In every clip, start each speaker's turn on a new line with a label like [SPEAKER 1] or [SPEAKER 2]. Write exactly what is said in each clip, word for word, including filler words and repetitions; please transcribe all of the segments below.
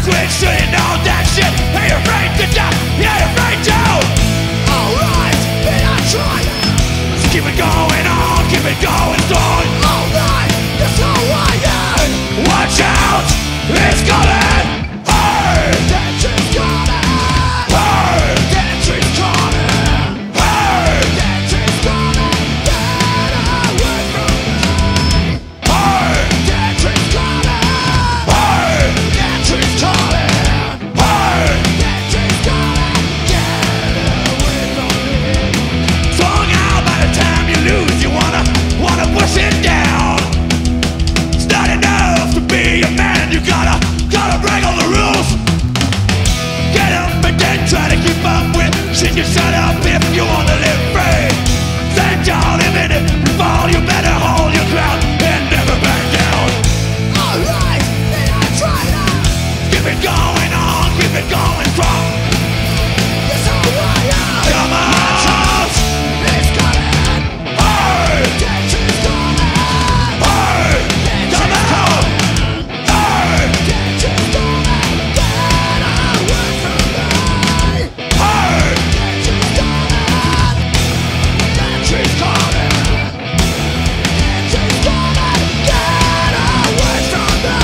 [SPEAKER 1] switch, should've known that shit. Ain't afraid to die, you ain't afraid to. Alright, then I try. So keep it going on, keep it going strong. Alright, that's how I am. Watch out, it's coming. Hey, that shit's coming. Hey, that shit's coming. Hey, that shit's coming. Get away from me. Hey, that shit's coming. Hey, that shit's coming. Hey, that shit's coming. Get away from me. Strung out by the time you lose, you wanna, wanna push it down. It's not enough to be a man, you gotta, gotta break all the rules. Get up and then try to keep up with shit you shut up if you wanna live free. Stand tall, even if you fall, you better hold your ground and never back down. Alright, then I try now. Keep it going on, keep it going strong. That's how I am. Come on, it's coming. Hey, that shit's coming. Hey, come on. Hey, that shit's coming. Get away from me. Hey, that shit's coming. That shit's coming. That shit's coming. Get away from me.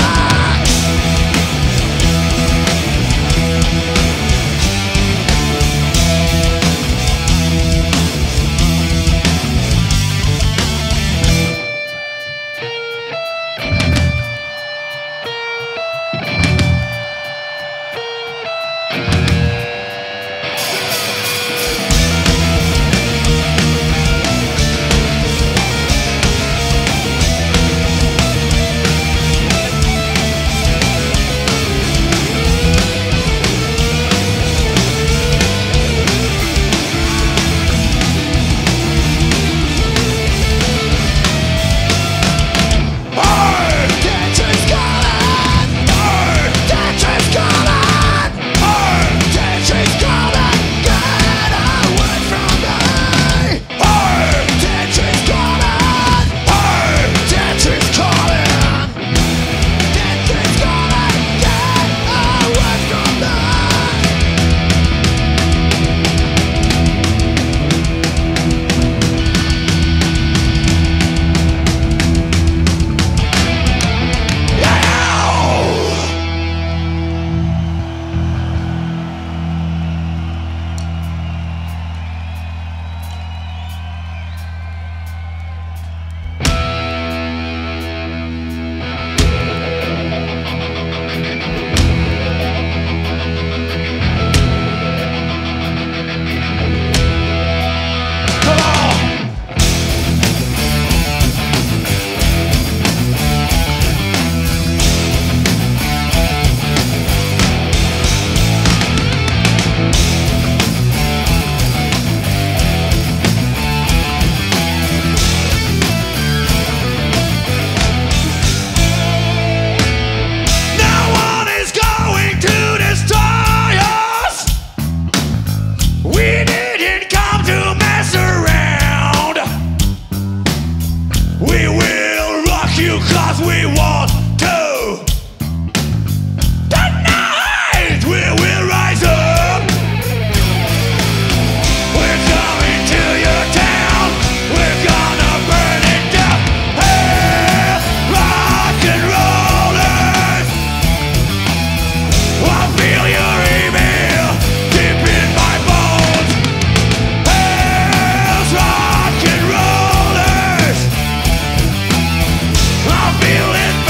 [SPEAKER 1] Feeling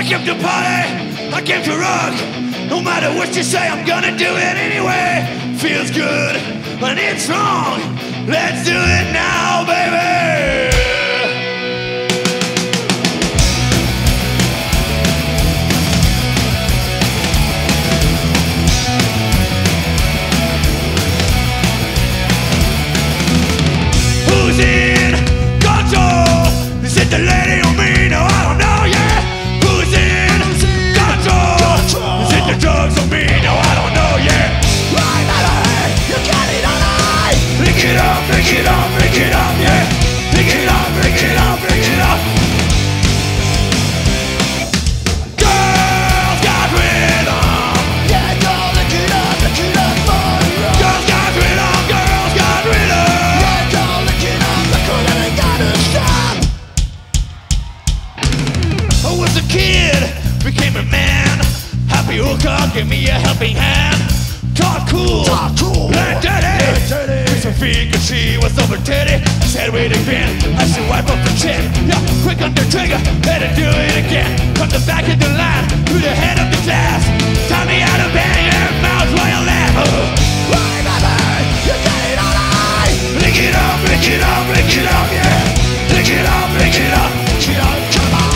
[SPEAKER 1] came to party, I came to rock. No matter what you say, I'm gonna do it anyway. Feels good, and it's wrong. Let's do it now, baby. Who's in control? Is it the lady or me? No, I don't know yet. Who's in control? Is it the drugs or me? No, I don't know yet. Right out of here, you got it all night. Pick it up, pick it up, pick it up, yeah. Pick it up, pick it up, pick it up. Girls got rhythm. Yeah, go lick it up, lick it up, boy. Girls got rhythm, girls got rhythm. Yeah, go lick it up, look what I gotta stop. I was a kid, became a man. Happy hooker, give me a helping hand. Talk cool, talk cool, let dirty. Chris her feet, cause she was over titty. Said with a grin, I should wipe up the chin. Yeah, quick on the trigger, better do it again. From the back of the line, to the head of the class. Tell me how to bang your mouth while you laugh. Remember, you got it all right. Lick it up, lick it up, lick it up, yeah. Lick it up, lick it up, lick it up, come on.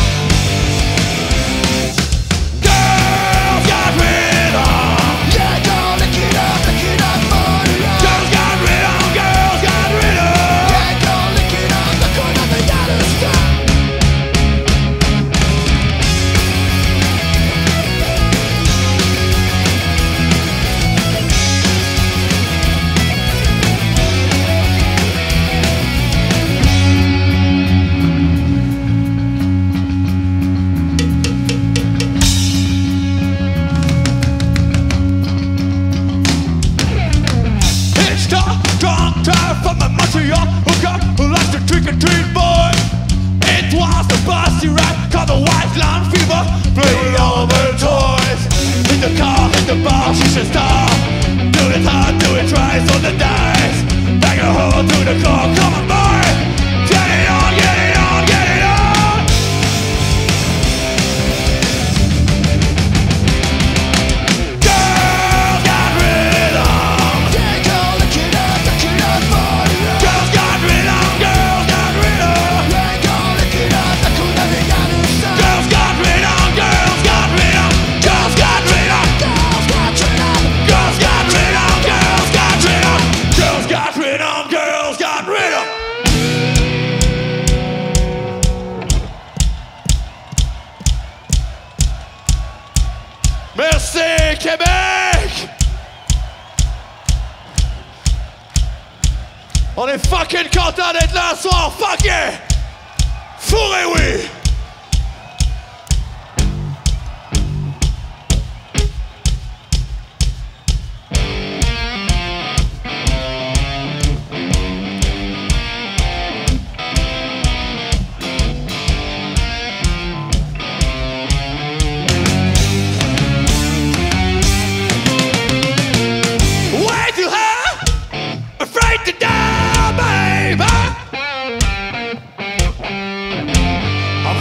[SPEAKER 1] Girls got rhythm. Yeah, go lick it up, lick it up, boy. Girls got rhythm, girls got rhythm. Yeah, go lick it up, look what I gotta stop. It's the drunk drive from a Montreal hooker who likes to trick or treat, boy. It was the busty ride called the White Line Fever. Play with all the toys. In the car, in the bar, she's a star. Do it hard, do it twice on the dice. Bang a hole through the car, come on, boy. Get it on, get it on, get it on. Girls got rhythm. Yeah, go lick it up, lick it up, boy. Girls got rhythm, girls got rhythm. Yeah, go lick it up, look what I gotta stop. Girls got rhythm, girls got rhythm. Girls got rhythm, girls got rhythm. Girls got rhythm, girls got rhythm. Girls got rhythm, girls got rhythm. Merci Québec! On est fucking content d'être là ce soir, fuck yeah! Fourré oui! Way too high, afraid to die, baby. I'm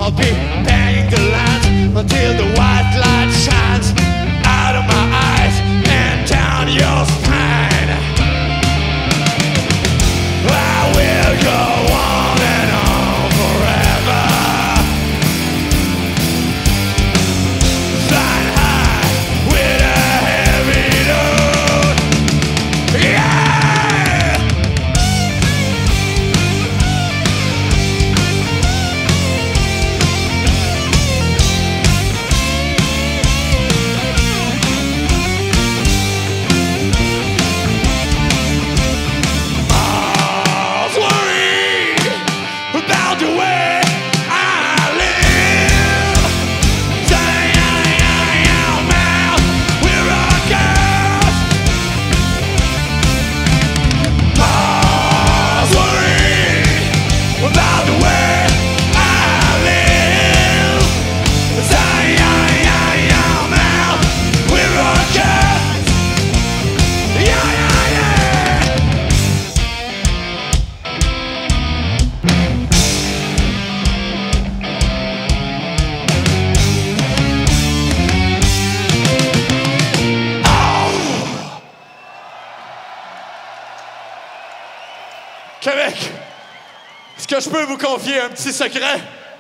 [SPEAKER 1] I'll be banging the land until the white light shines out of my eyes and down your spine. I will go on and on forever, flying high with a heavy load. Yeah! Québec, est-ce que je peux vous confier un petit secret?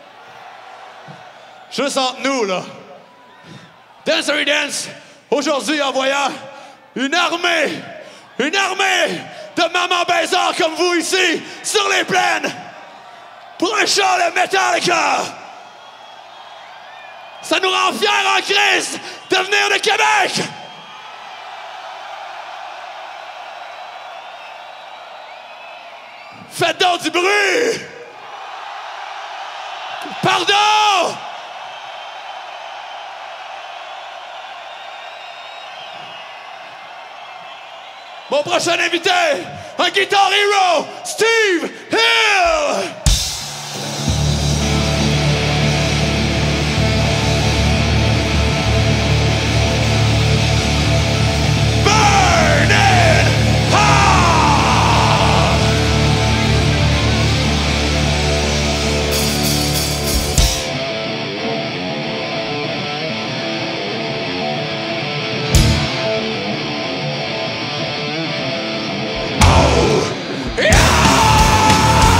[SPEAKER 1] Juste entre nous, là. Dancery Dance, aujourd'hui en voyant une armée, une armée de mamans baiseurs comme vous ici, sur les plaines, pour un show de Metallica. Ça nous rend fiers en Christ de venir de Québec. Faites donc du bruit! Pardon! Mon prochain invité, un guitar hero, Steve Hill! Yeah!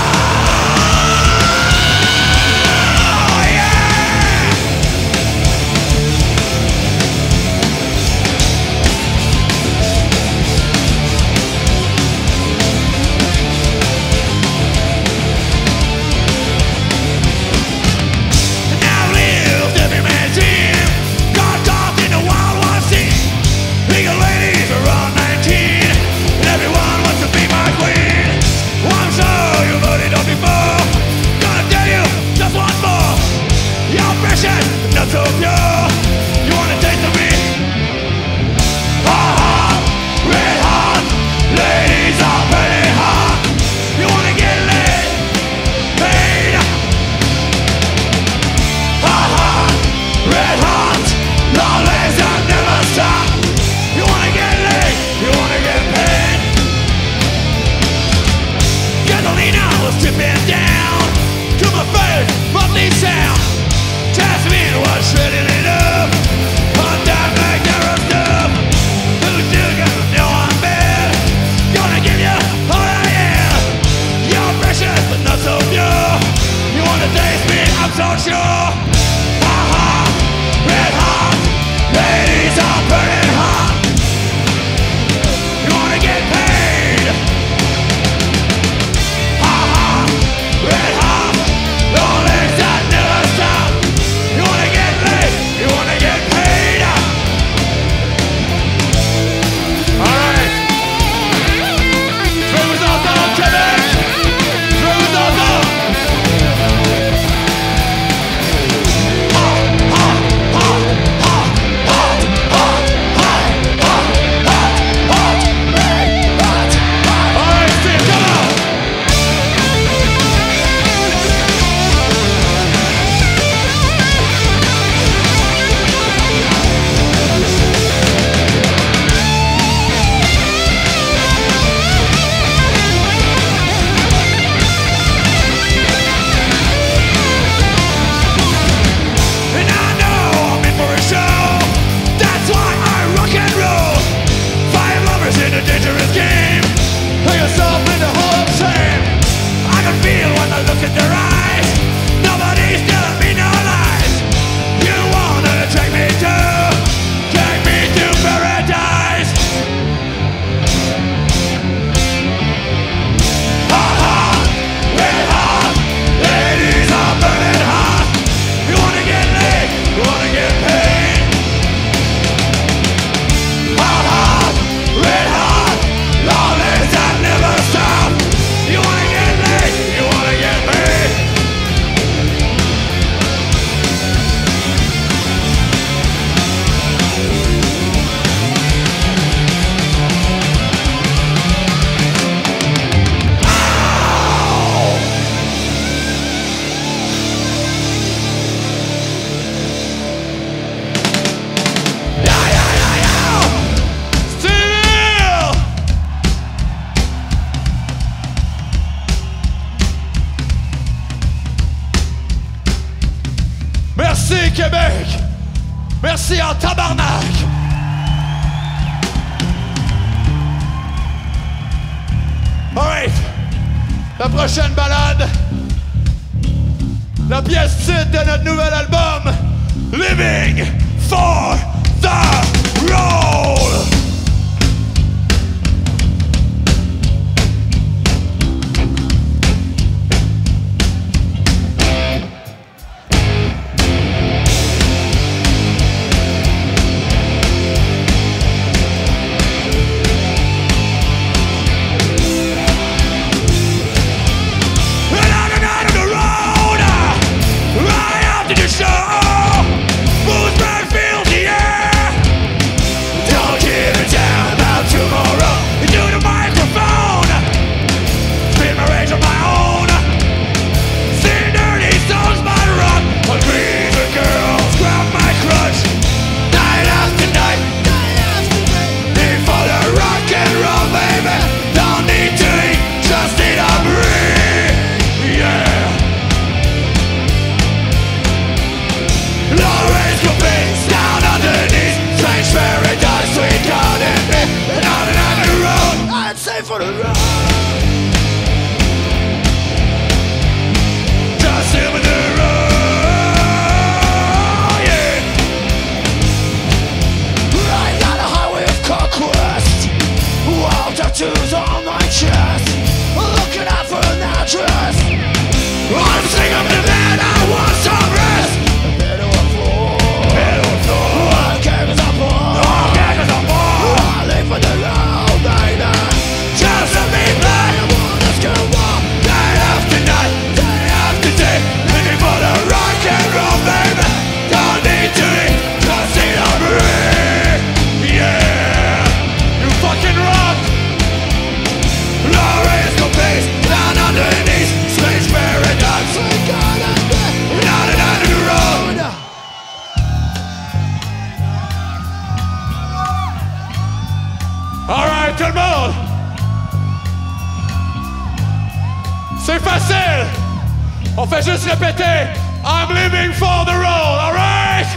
[SPEAKER 1] Québec. Merci en tabarnak. Alright. La prochaine balade. La pièce titre de notre nouvel album, Living for the Road. For the road, just living the road, yeah. Riding down the highway of conquest, wild tattoos on my chest, looking out for an address. I'm sick of the man I want some rest. Head to a floor, head to a floor. I can't cause I'm poor, I can't cause I'm poor. I live for the road, baby. Just to be blind, I wanna go on day after night, day after day, living for the rock and roll, baby. Don't need to eat, just need to breathe. Yeah, you fucking rock. Low raise no pace, down underneath, strange paradox. We gotta be down and under the road. All right, tout le monde. C'est facile. On fait juste répéter. I'm living for the road, all right?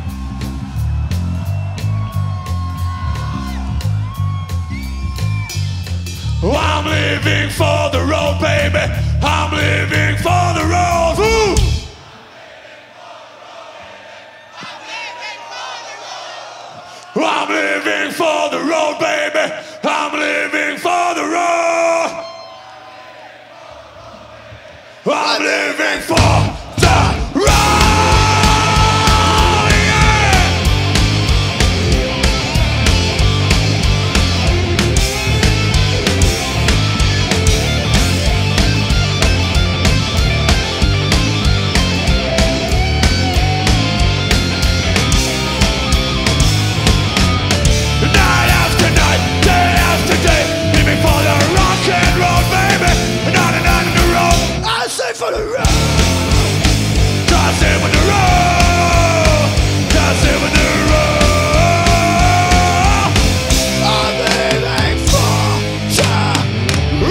[SPEAKER 1] I'm living for the road, baby. I'm living for the road. Woo! I'm living for the road, baby. I'm living for the road. I'm living for the road, yeah. Night after night, day after day, living for the rock and roll, baby. Not another the road. I say for the road. Just live with the road. Just live with the road. I'm living for the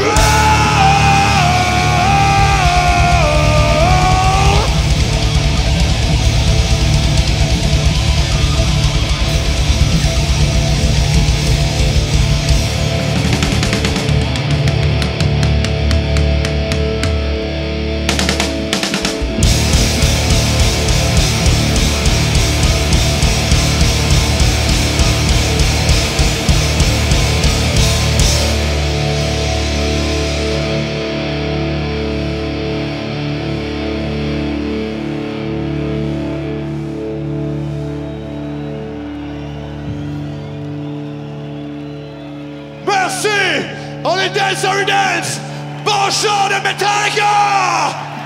[SPEAKER 1] road. Merci! On est Dance or Dance! Bon show de Metallica!